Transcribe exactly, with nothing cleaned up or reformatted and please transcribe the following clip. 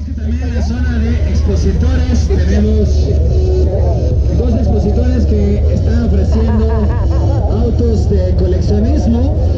También en la zona de expositores tenemos dos expositores que están ofreciendo autos de coleccionismo.